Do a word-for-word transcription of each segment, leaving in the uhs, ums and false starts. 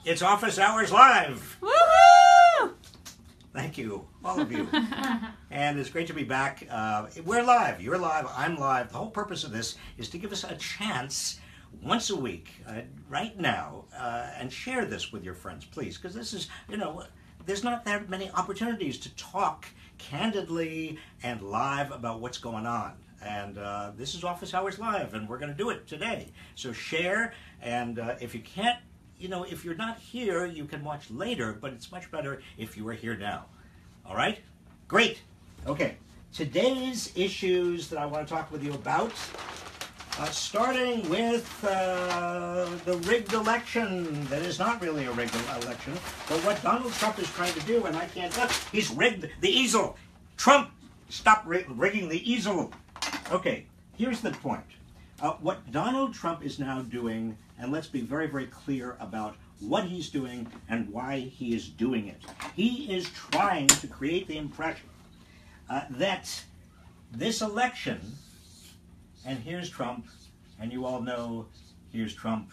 It's Office Hours Live. Woohoo! Thank you, all of you. And it's great to be back. Uh, we're live. You're live. I'm live. The whole purpose of this is to give us a chance once a week, uh, right now, uh, and share this with your friends, please, because this is, you know, there's not that many opportunities to talk candidly and live about what's going on. And uh, this is Office Hours Live, and we're going to do it today. So share, and uh, if you can't, you know, if you're not here, you can watch later, but it's much better if you are here now. All right? Great. Okay. Today's issues that I want to talk with you about, uh, starting with uh, the rigged election that is not really a rigged election, but what Donald Trump is trying to do, and I can't, look, he's rigged the easel. Trump, stop rig rigging the easel. Okay, here's the point. Uh, what Donald Trump is now doing, and let's be very, very clear about what he's doing and why he is doing it. He is trying to create the impression uh, that this election, and here's Trump, and you all know here's Trump,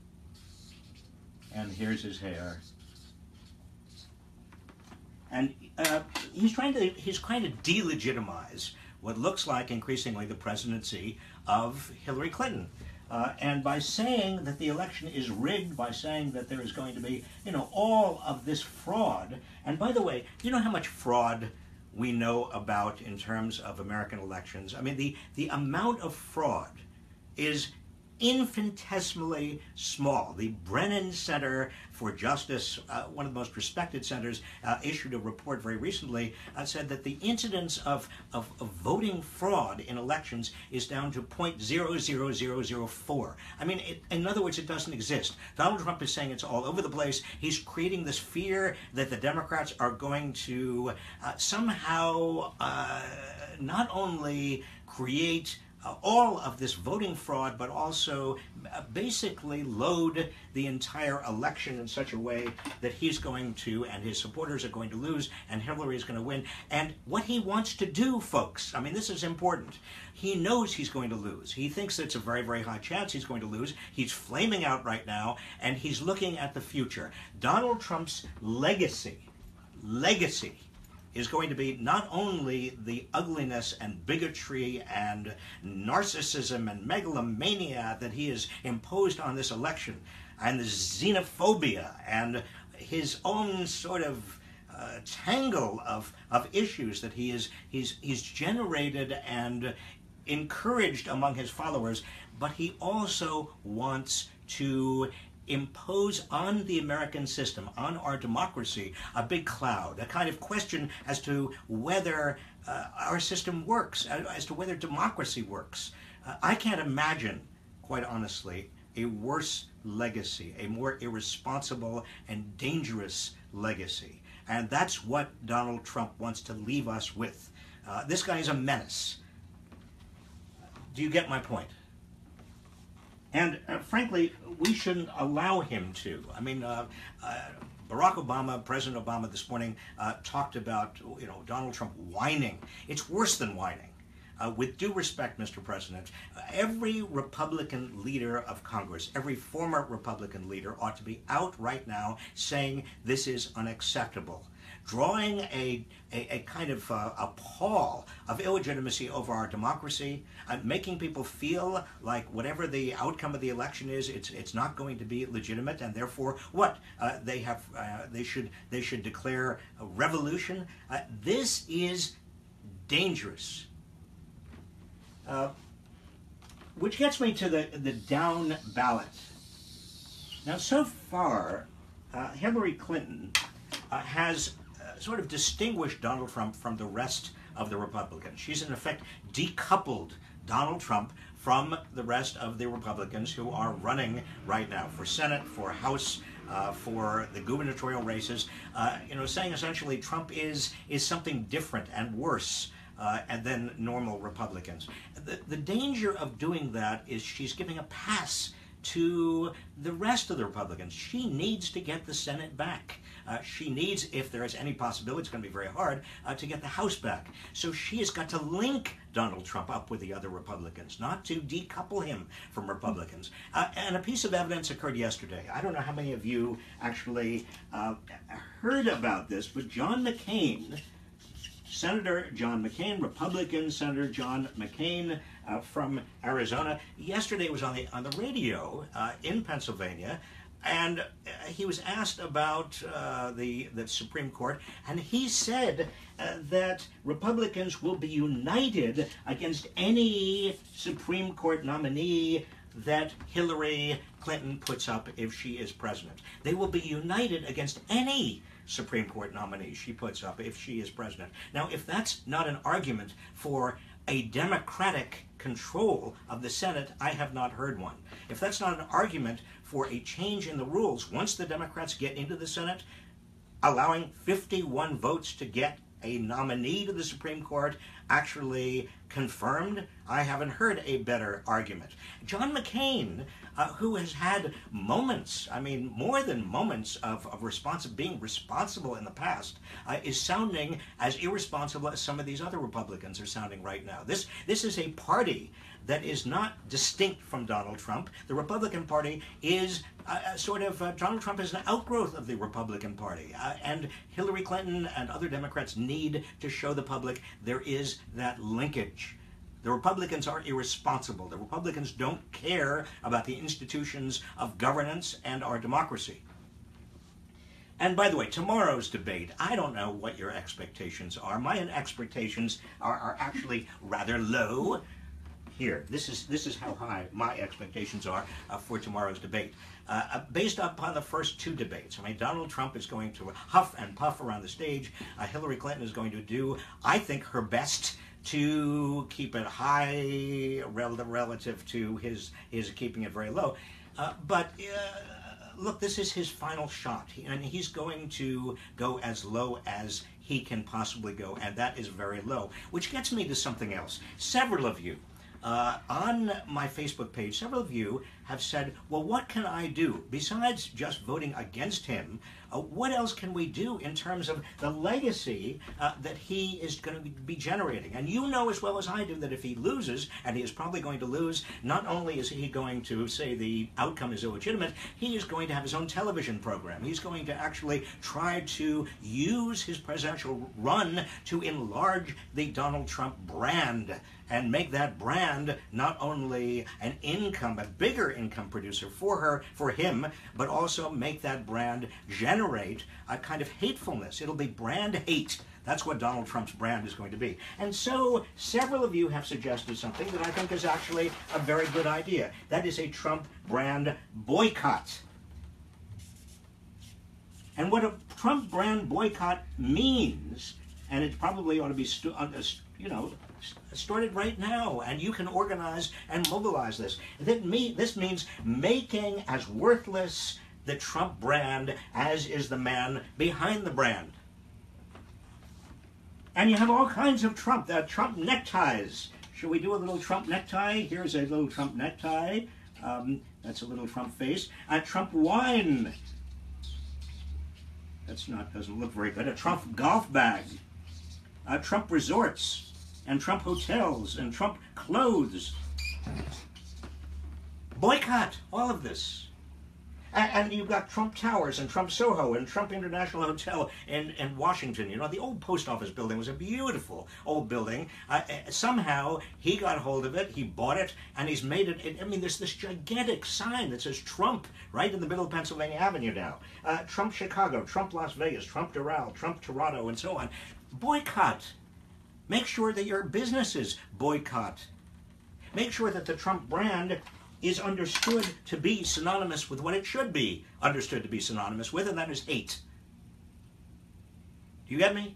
and here's his hair. And uh, he's trying to, he's trying to delegitimize what looks like increasingly the presidency of Hillary Clinton. Uh, and by saying that the election is rigged, by saying that there is going to be, you know, all of this fraud. And by the way, you know how much fraud we know about in terms of American elections? I mean, the, the amount of fraud is infinitesimally small. The Brennan Center for Justice, uh, one of the most respected centers, uh, issued a report very recently, uh, said that the incidence of, of, of voting fraud in elections is down to zero point zero zero zero zero four. I mean, it, in other words, it doesn't exist. Donald Trump is saying it's all over the place. He's creating this fear that the Democrats are going to uh, somehow uh, not only create Uh, all of this voting fraud, but also uh, basically load the entire election in such a way that he's going to, and his supporters are going to lose, and Hillary is going to win. And what he wants to do, folks, I mean, this is important. He knows he's going to lose. He thinks it's a very, very high chance he's going to lose. He's flaming out right now, and he's looking at the future. Donald Trump's legacy, legacy, is going to be not only the ugliness and bigotry and narcissism and megalomania that he has imposed on this election, and the xenophobia and his own sort of uh, tangle of, of issues that he is, he's, he's generated and encouraged among his followers, but he also wants to impose on the American system, on our democracy, a big cloud, a kind of question as to whether uh, our system works, as to whether democracy works. Uh, I can't imagine, quite honestly, a worse legacy, a more irresponsible and dangerous legacy. And that's what Donald Trump wants to leave us with. Uh, this guy is a menace. Do you get my point? And uh, frankly, we shouldn't allow him to. I mean, uh, uh, Barack Obama, President Obama this morning uh, talked about, you know, Donald Trump whining. It's worse than whining. Uh, with due respect, Mister President, uh, every Republican leader of Congress, every former Republican leader ought to be out right now saying this is unacceptable, drawing a, a, a kind of uh, a pall of illegitimacy over our democracy, uh, making people feel like whatever the outcome of the election is, it's it's not going to be legitimate, and therefore what uh, they have uh, they should they should declare a revolution. Uh, this is dangerous. Uh, which gets me to the the down ballot. Now, so far, uh, Hillary Clinton uh, has sort of distinguished Donald Trump from the rest of the Republicans. She's in effect decoupled Donald Trump from the rest of the Republicans who are running right now for Senate, for House, uh, for the gubernatorial races, uh, you know, saying essentially Trump is, is something different and worse uh, and than normal Republicans. The, the danger of doing that is she's giving a pass to the rest of the Republicans. She needs to get the Senate back. Uh, she needs, if there is any possibility, it's going to be very hard, uh, to get the House back. So she has got to link Donald Trump up with the other Republicans, not to decouple him from Republicans. Uh, and a piece of evidence occurred yesterday. I don't know how many of you actually uh, heard about this, but John McCain, Senator John McCain, Republican Senator John McCain uh, from Arizona, yesterday was on the on the radio uh, in Pennsylvania, and uh, he was asked about uh, the the Supreme Court, and he said uh, that Republicans will be united against any Supreme Court nominee that Hillary Clinton puts up if she is president. They will be united against any Supreme Court nominee she puts up if she is president. Now, if that's not an argument for a Democratic control of the Senate, I have not heard one. If that's not an argument for a change in the rules, once the Democrats get into the Senate, allowing fifty-one votes to get a nominee to the Supreme Court actually confirmed, I haven't heard a better argument. John McCain, uh, who has had moments, I mean, more than moments of, of responsi- being responsible in the past, uh, is sounding as irresponsible as some of these other Republicans are sounding right now. This, this is a party that is not distinct from Donald Trump. The Republican Party is uh, sort of, uh, Donald Trump is an outgrowth of the Republican Party. Uh, and Hillary Clinton and other Democrats need to show the public there is that linkage. The Republicans are irresponsible. The Republicans don't care about the institutions of governance and our democracy. And by the way, tomorrow's debate, I don't know what your expectations are. My expectations are, are actually rather low. Here, this is this is how high my expectations are uh, for tomorrow's debate. Uh, uh, based upon the first two debates, I mean, Donald Trump is going to huff and puff around the stage. Uh, Hillary Clinton is going to do, I think, her best to keep it high relative relative to his his keeping it very low. Uh, but uh, look, this is his final shot, he, and he's going to go as low as he can possibly go, and that is very low. Which gets me to something else. Several of you. Uh, on my Facebook page, several of you have said, well, what can I do? Besides just voting against him, uh, what else can we do in terms of the legacy uh, that he is going to be generating? And you know as well as I do that if he loses, and he is probably going to lose, not only is he going to say the outcome is illegitimate, he is going to have his own television program. He's going to actually try to use his presidential run to enlarge the Donald Trump brand and make that brand not only an income, a bigger income producer for her, for him, but also make that brand generate a kind of hatefulness. It'll be brand hate. That's what Donald Trump's brand is going to be. And so several of you have suggested something that I think is actually a very good idea. That is a Trump brand boycott. And what a Trump brand boycott means, and it probably ought to be, stu- uh, you know, started right now, and you can organize and mobilize this. That me, this means making as worthless the Trump brand as is the man behind the brand. And you have all kinds of Trump, uh, Trump neckties. Should we do a little Trump necktie? Here's a little Trump necktie. Um, that's a little Trump face. A Trump wine. That's not, doesn't look very good. A Trump golf bag. Uh, Trump resorts. And Trump hotels, and Trump clothes. Boycott all of this. And, and you've got Trump Towers, and Trump Soho, and Trump International Hotel in, in Washington. You know, the old post office building was a beautiful old building. Uh, somehow, he got hold of it, he bought it, and he's made it, it, I mean, there's this gigantic sign that says Trump right in the middle of Pennsylvania Avenue now. Uh, Trump Chicago, Trump Las Vegas, Trump Doral, Trump Toronto, and so on. Boycott. Make sure that your businesses boycott. Make sure that the Trump brand is understood to be synonymous with what it should be understood to be synonymous with, and that is hate. Do you get me?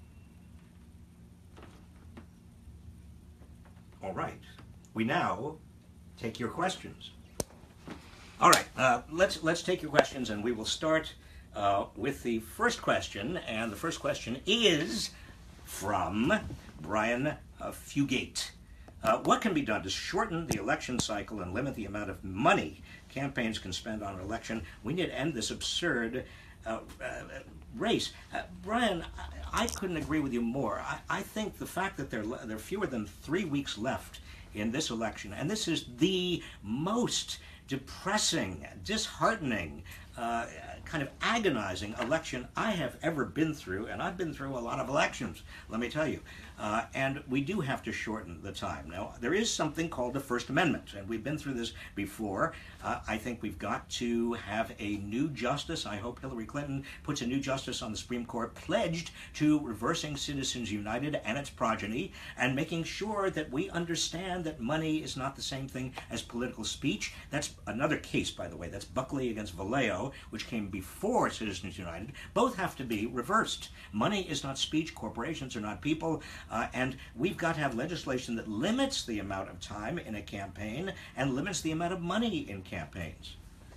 All right. We now take your questions. All right. Uh, let's let's take your questions, and we will start uh, with the first question. And the first question is from Brian uh, Fugate. Uh, what can be done to shorten the election cycle and limit the amount of money campaigns can spend on an election? We need to end this absurd uh, uh, race. Uh, Brian, I, I couldn't agree with you more. I, I think the fact that there, there are fewer than three weeks left in this election, and this is the most depressing, disheartening, uh, kind of agonizing election I have ever been through, and I've been through a lot of elections, let me tell you. Uh, and we do have to shorten the time. Now, there is something called the First Amendment, and we've been through this before. Uh, I think we've got to have a new justice. I hope Hillary Clinton puts a new justice on the Supreme Court pledged to reversing Citizens United and its progeny, and making sure that we understand that money is not the same thing as political speech. That's another case, by the way. That's Buckley against Vallejo, which came before Citizens United. Both have to be reversed. Money is not speech. Corporations are not people. Uh, and we've got to have legislation that limits the amount of time in a campaign and limits the amount of money in campaigns.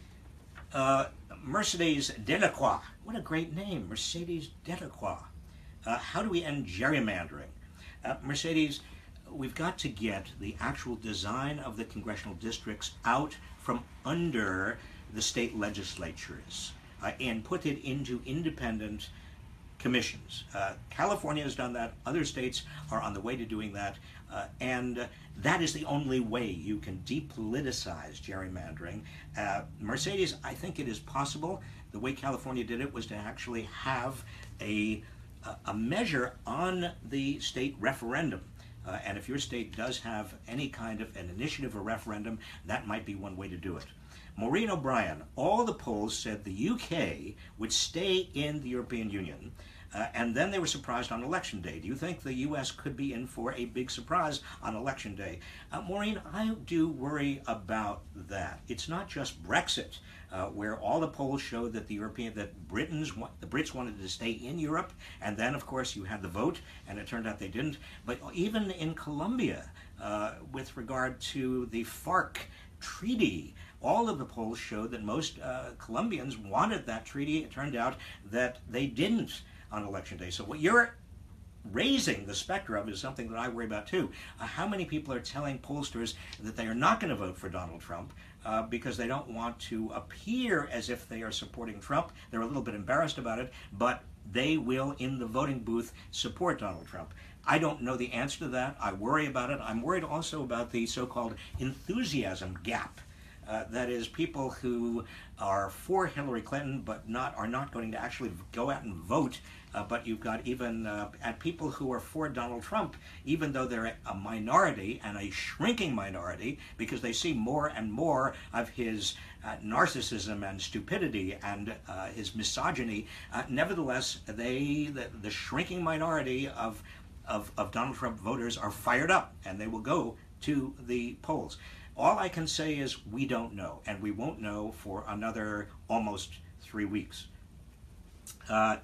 Uh, Mercedes Delacroix. What a great name, Mercedes Delacroix. Uh, how do we end gerrymandering? Uh, Mercedes, we've got to get the actual design of the congressional districts out from under the state legislatures uh, and put it into independent commissions. Uh, California has done that. Other states are on the way to doing that. Uh, and uh, that is the only way you can depoliticize gerrymandering. Uh, Mercedes, I think it is possible. The way California did it was to actually have a, a measure on the state referendum. Uh, and if your state does have any kind of an initiative or referendum, that might be one way to do it. Maureen O'Brien, all the polls said the U K would stay in the European Union, uh, and then they were surprised on election day. Do you think the U S could be in for a big surprise on election day? Uh, Maureen, I do worry about that. It's not just Brexit, uh, where all the polls showed that the European, that Britons, the Brits wanted to stay in Europe, and then of course you had the vote, and it turned out they didn't. But even in Colombia, uh, with regard to the FARC treaty, all of the polls showed that most uh, Colombians wanted that treaty. It turned out that they didn't on election day. So what you're raising the specter of is something that I worry about too. Uh, how many people are telling pollsters that they are not going to vote for Donald Trump uh, because they don't want to appear as if they are supporting Trump? They're a little bit embarrassed about it, but they will, in the voting booth, support Donald Trump. I don't know the answer to that. I worry about it. I'm worried also about the so-called enthusiasm gap. Uh, that is, people who are for Hillary Clinton but not are not going to actually go out and vote. Uh, but you've got even uh, at people who are for Donald Trump, even though they're a minority and a shrinking minority, because they see more and more of his uh, narcissism and stupidity and uh, his misogyny. Uh, nevertheless, they the, the shrinking minority of, of of Donald Trump voters are fired up, and they will go to the polls. All I can say is we don't know, and we won't know for another almost three weeks. Uh,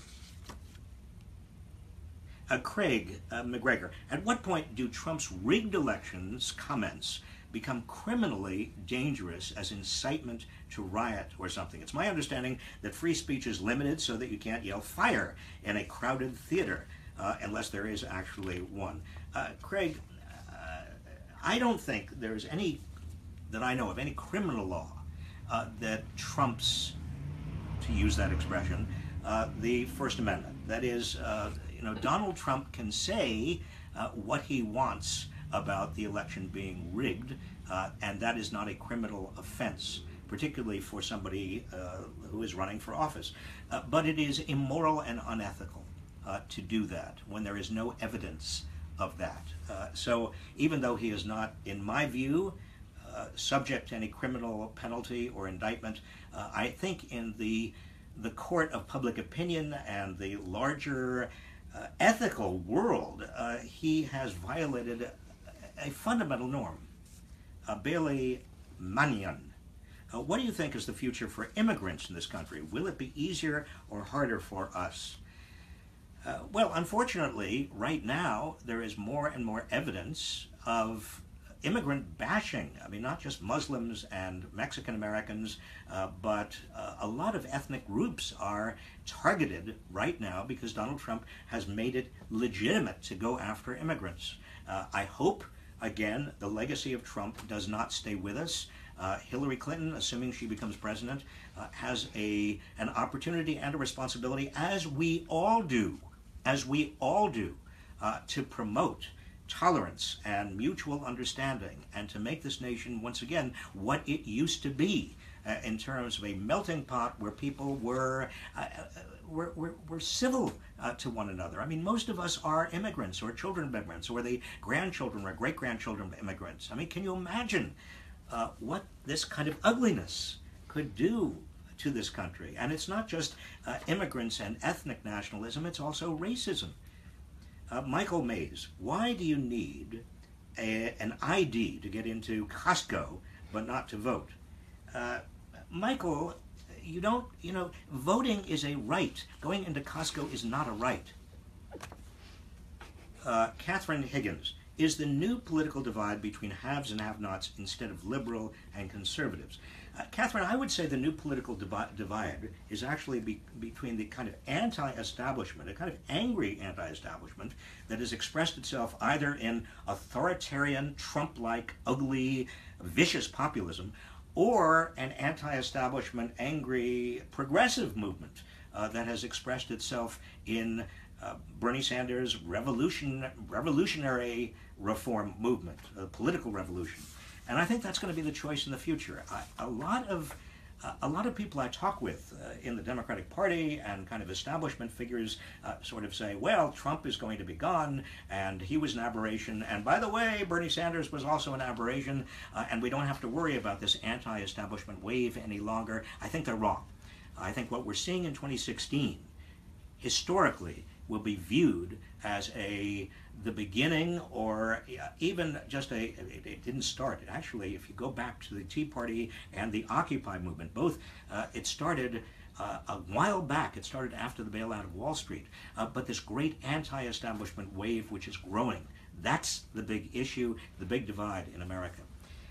uh, Craig uh, McGregor, at what point do Trump's rigged elections comments become criminally dangerous as incitement to riot or something? It's my understanding that free speech is limited so that you can't yell fire in a crowded theater uh, unless there is actually one. Uh, Craig, I don't think there's any, that I know of, any criminal law uh, that trumps, to use that expression, uh, the First Amendment. That is, uh, you know, Donald Trump can say uh, what he wants about the election being rigged, uh, and that is not a criminal offense, particularly for somebody uh, who is running for office. Uh, but it is immoral and unethical uh, to do that when there is no evidence of that. Uh, so even though he is not, in my view, uh, subject to any criminal penalty or indictment, uh, I think in the the court of public opinion and the larger uh, ethical world, uh, he has violated a, a fundamental norm. Uh, Bailey Mannion, uh, what do you think is the future for immigrants in this country? Will it be easier or harder for us? Uh, well, unfortunately, right now, there is more and more evidence of immigrant bashing. I mean, not just Muslims and Mexican Americans, uh, but uh, a lot of ethnic groups are targeted right now because Donald Trump has made it legitimate to go after immigrants. Uh, I hope again, the legacy of Trump does not stay with us. Uh, Hillary Clinton, assuming she becomes president, uh, has a an opportunity and a responsibility, as we all do, as we all do, uh, to promote tolerance and mutual understanding, and to make this nation once again what it used to be, uh, in terms of a melting pot where people were uh, were, were, were civil uh, to one another. I mean, most of us are immigrants, or children of immigrants, or the grandchildren or great grandchildren of immigrants. I mean, can you imagine uh, what this kind of ugliness could do to this country? And it's not just uh, immigrants and ethnic nationalism, it's also racism. Uh, Michael Mays, why do you need a, an I D to get into Costco but not to vote? Uh, Michael, you don't, you know, voting is a right. Going into Costco is not a right. Uh, Catherine Higgins, is the new political divide between haves and have-nots instead of liberal and conservatives? Uh, Catherine, I would say the new political divi divide is actually be between the kind of anti-establishment, a kind of angry anti-establishment that has expressed itself either in authoritarian, Trump-like, ugly, vicious populism, or an anti-establishment, angry, progressive movement uh, that has expressed itself in uh, Bernie Sanders' revolution, revolutionary reform movement, a political revolution. And I think that's going to be the choice in the future. I, a lot of uh, a lot of people I talk with uh, in the Democratic Party and kind of establishment figures uh, sort of say, well, Trump is going to be gone, and he was an aberration, and by the way, Bernie Sanders was also an aberration, uh, and we don't have to worry about this anti-establishment wave any longer. I think they're wrong. I think what we're seeing in twenty sixteen, historically, will be viewed as a the beginning, or even just a, it, it didn't start. It actually, if you go back to the Tea Party and the Occupy movement, both, uh, it started uh, a while back. It started after the bailout of Wall Street. Uh, but this great anti-establishment wave, which is growing, that's the big issue, the big divide in America.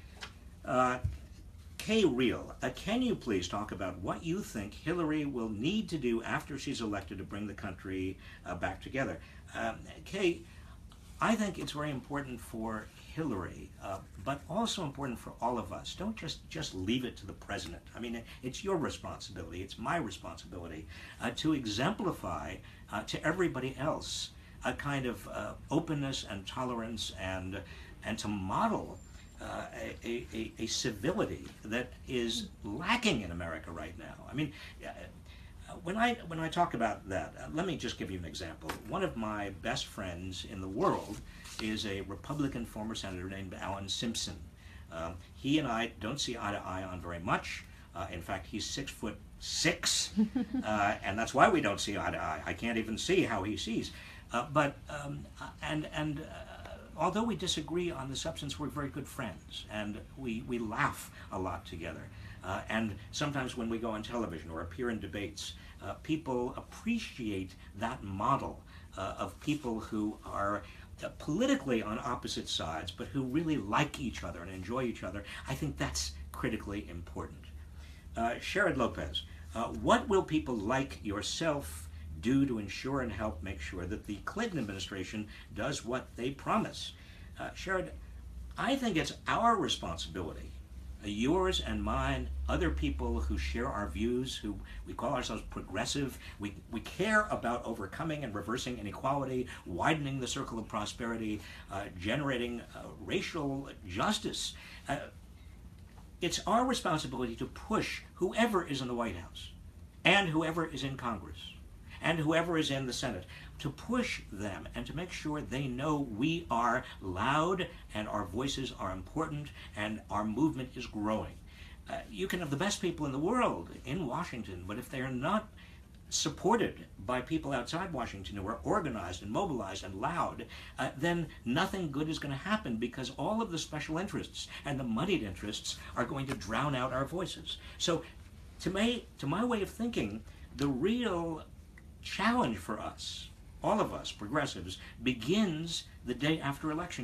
Uh, Kay Real, uh, can you please talk about what you think Hillary will need to do after she's elected to bring the country uh, back together? Um, Kay, I think it's very important for Hillary, uh, but also important for all of us. Don't just, just leave it to the president. I mean, it's your responsibility, it's my responsibility uh, to exemplify uh, to everybody else a kind of uh, openness and tolerance, and, and to model uh, a, a, a civility that is lacking in America right now. I mean, uh, When I, when I talk about that, uh, let me just give you an example. One of my best friends in the world is a Republican former senator named Alan Simpson. Um, he and I don't see eye to eye on very much. Uh, in fact, he's six foot six, uh, and that's why we don't see eye to eye. I can't even see how he sees. Uh, but, um, and, and uh, although we disagree on the substance, we're very good friends, and we, we laugh a lot together. Uh, and sometimes when we go on television or appear in debates, uh, people appreciate that model uh, of people who are uh, politically on opposite sides, but who really like each other and enjoy each other. I think that's critically important. Uh, Sherrod Lopez, uh, what will people like yourself do to ensure and help make sure that the Clinton administration does what they promise? Uh, Sherrod, I think it's our responsibility, yours and mine, other people who share our views, who we call ourselves progressive. We, we care about overcoming and reversing inequality, widening the circle of prosperity, uh, generating uh, racial justice. Uh, it's our responsibility to push whoever is in the White House, and whoever is in Congress, and whoever is in the Senate, to push them and to make sure they know we are loud and our voices are important and our movement is growing. Uh, you can have the best people in the world in Washington, but if they are not supported by people outside Washington who are organized and mobilized and loud, uh, then nothing good is going to happen, because all of the special interests and the moneyed interests are going to drown out our voices. So to my, to my way of thinking, the real challenge for us, all of us progressives, begins the day after Election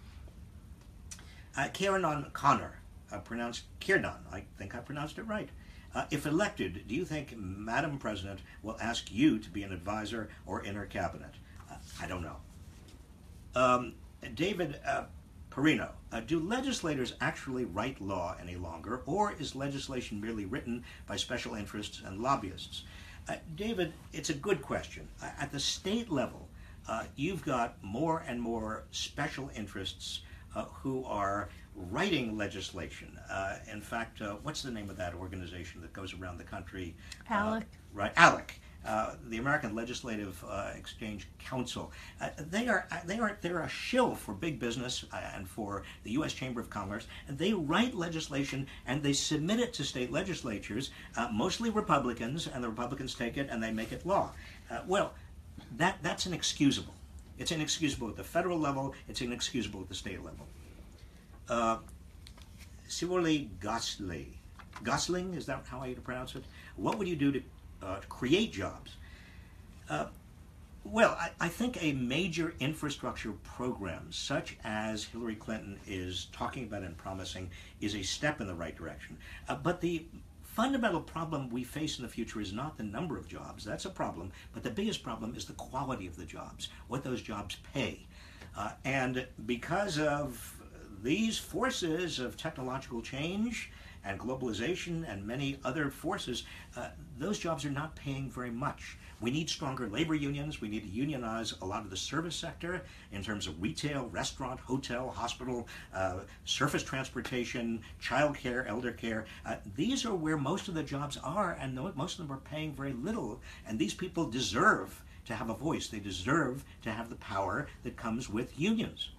Day. Uh, Kiernan Connor, uh, pronounced Kiernan, I think I pronounced it right. Uh, if elected, do you think Madam President will ask you to be an advisor or in her cabinet? Uh, I don't know. Um, David uh, Perino, uh, do legislators actually write law any longer, or is legislation merely written by special interests and lobbyists? Uh, David, it's a good question. Uh, at the state level, uh, you've got more and more special interests uh, who are writing legislation. Uh, in fact, uh, what's the name of that organization that goes around the country? ALEC. Uh, right, ALEC. Uh, the American Legislative uh, Exchange Council. Uh, they are they are they're a shill for big business uh, and for the U S Chamber of Commerce. And they write legislation and they submit it to state legislatures, uh, mostly Republicans, and the Republicans take it and they make it law. Uh, well, that that's inexcusable. It's inexcusable at the federal level. It's inexcusable at the state level. Uh, Sivoli Gosling, Gosling, is that how I pronounce it? What would you do to Uh, to create jobs? Uh, well, I, I think a major infrastructure program such as Hillary Clinton is talking about and promising is a step in the right direction. Uh, but the fundamental problem we face in the future is not the number of jobs. That's a problem. But the biggest problem is the quality of the jobs, what those jobs pay. Uh, and because of these forces of technological change and globalization and many other forces, uh, those jobs are not paying very much. We need stronger labor unions. We need to unionize a lot of the service sector in terms of retail, restaurant, hotel, hospital, uh, surface transportation, child care, elder care. Uh, these are where most of the jobs are, and most of them are paying very little. And these people deserve to have a voice. They deserve to have the power that comes with unions.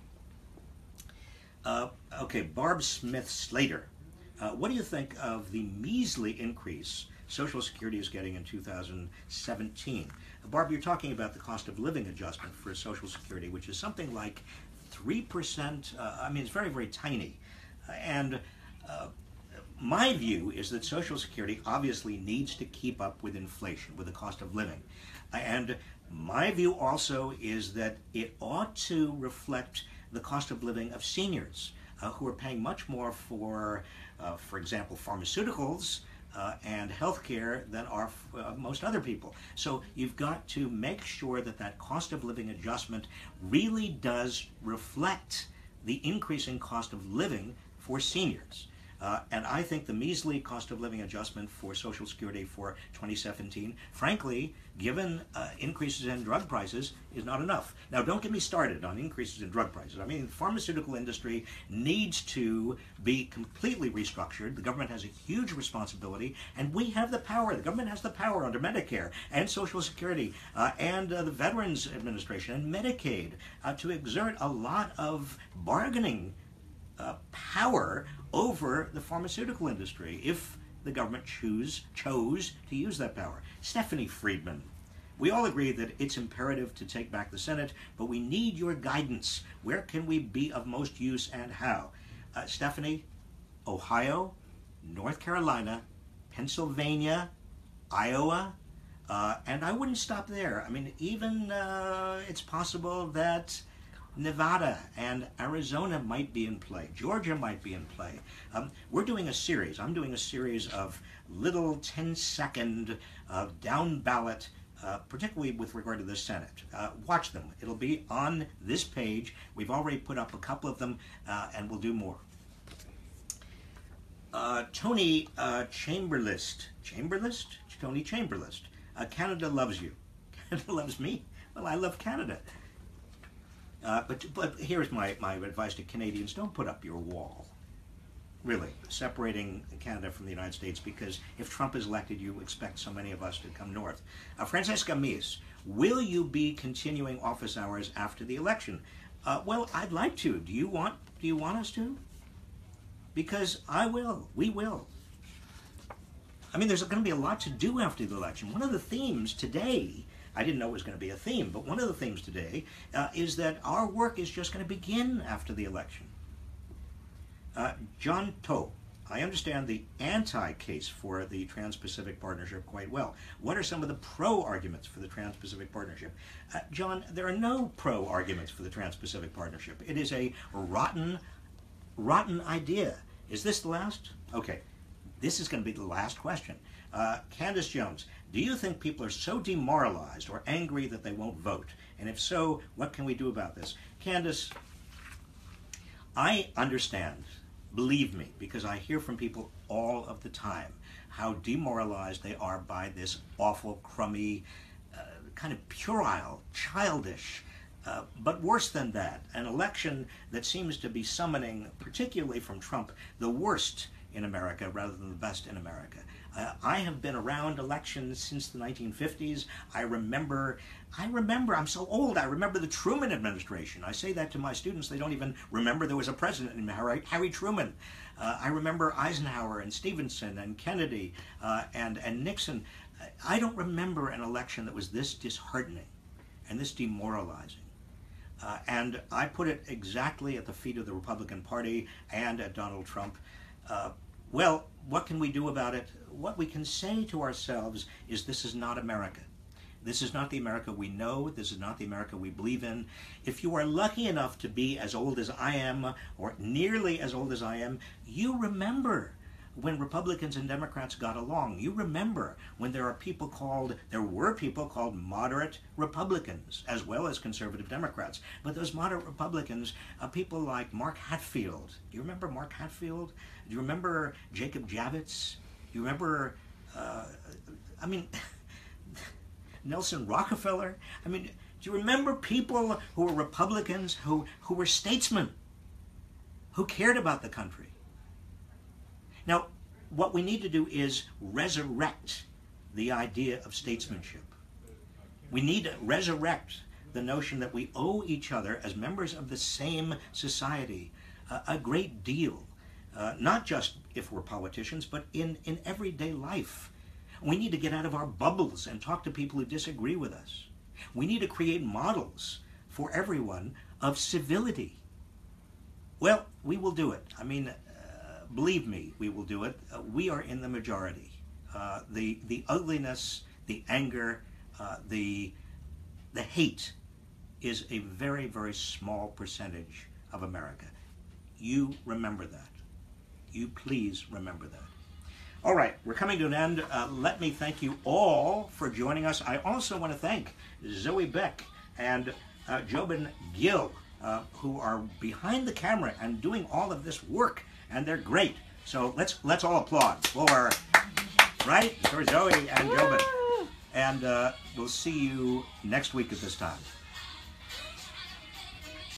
Uh, okay, Barb Smith Slater. Uh, what do you think of the measly increase Social Security is getting in two thousand seventeen? Uh, Barb, you're talking about the cost of living adjustment for Social Security, which is something like three percent. Uh, I mean, it's very, very tiny. Uh, and uh, my view is that Social Security obviously needs to keep up with inflation, with the cost of living. And my view also is that it ought to reflect the cost of living of seniors, uh, who are paying much more for, uh, for example, pharmaceuticals uh, and healthcare than are uh, most other people. So you've got to make sure that that cost of living adjustment really does reflect the increasing cost of living for seniors. Uh, and I think the measly cost of living adjustment for Social Security for twenty seventeen, frankly, given uh, increases in drug prices, is not enough. Now, don't get me started on increases in drug prices. I mean, the pharmaceutical industry needs to be completely restructured. The government has a huge responsibility, and we have the power. The government has the power under Medicare and Social Security uh, and uh, the Veterans Administration and Medicaid uh, to exert a lot of bargaining uh, power over the pharmaceutical industry if the government choose, chose to use that power. Stephanie Friedman, we all agree that it's imperative to take back the Senate, but we need your guidance. Where can we be of most use and how? Uh, Stephanie, Ohio, North Carolina, Pennsylvania, Iowa, uh, and I wouldn't stop there. I mean, even uh, it's possible that Nevada and Arizona might be in play. Georgia might be in play. Um, we're doing a series. I'm doing a series of little ten-second uh, down-ballot, uh, particularly with regard to the Senate. Uh, watch them. It'll be on this page. We've already put up a couple of them, uh, and we'll do more. Uh, Tony uh, Chamberlist. Chamberlist? Tony Chamberlist. Uh, Canada loves you. Canada loves me? Well, I love Canada. Uh, but, but here's my, my advice to Canadians. Don't put up your wall, really, separating Canada from the United States, because if Trump is elected, you expect so many of us to come north. Uh, Francesca Mies, will you be continuing office hours after the election? Uh, well, I'd like to. Do you want, do you want us to? Because I will. We will. I mean, there's going to be a lot to do after the election. One of the themes today, I didn't know it was going to be a theme, but one of the themes today uh, is that our work is just going to begin after the election. Uh, John Toe, I understand the anti-case for the Trans-Pacific Partnership quite well. What are some of the pro-arguments for the Trans-Pacific Partnership? Uh, John, there are no pro-arguments for the Trans-Pacific Partnership. It is a rotten, rotten idea. Is this the last? Okay, this is going to be the last question. Uh, Candace Jones, do you think people are so demoralized or angry that they won't vote? And if so, what can we do about this? Candace, I understand, believe me, because I hear from people all of the time how demoralized they are by this awful, crummy, uh, kind of puerile, childish, uh, but worse than that, an election that seems to be summoning, particularly from Trump, the worst in America rather than the best in America. Uh, I have been around elections since the nineteen fifties. I remember, I remember, I'm so old, I remember the Truman administration. I say that to my students, they don't even remember there was a president named Harry, Harry Truman. Uh, I remember Eisenhower and Stevenson and Kennedy uh, and, and Nixon. I don't remember an election that was this disheartening and this demoralizing. Uh, and I put it exactly at the feet of the Republican Party and at Donald Trump. Uh, well, what can we do about it? What we can say to ourselves is this is not America. This is not the America we know. This is not the America we believe in. If you are lucky enough to be as old as I am, or nearly as old as I am, you remember when Republicans and Democrats got along. You remember when there are people called, there were people called moderate Republicans, as well as conservative Democrats. But those moderate Republicans, uh, people like Mark Hatfield. Do you remember Mark Hatfield? Do you remember Jacob Javits? Do you remember, uh, I mean, Nelson Rockefeller? I mean, do you remember people who were Republicans, who, who were statesmen, who cared about the country? Now, what we need to do is resurrect the idea of statesmanship. We need to resurrect the notion that we owe each other, as members of the same society, uh, a great deal. Uh, not just if we're politicians, but in, in everyday life. We need to get out of our bubbles and talk to people who disagree with us. We need to create models for everyone of civility. Well, we will do it. I mean, uh, believe me, we will do it. Uh, we are in the majority. Uh, the, the ugliness, the anger, uh, the, the hate is a very, very small percentage of America. You remember that. You please remember that. All right, we're coming to an end. Uh, let me thank you all for joining us. I also want to thank Zoe Beck and uh, Jobin Gill, uh, who are behind the camera and doing all of this work, and they're great. So let's let's all applaud for, right, for Zoe and Jobin. And uh, we'll see you next week at this time.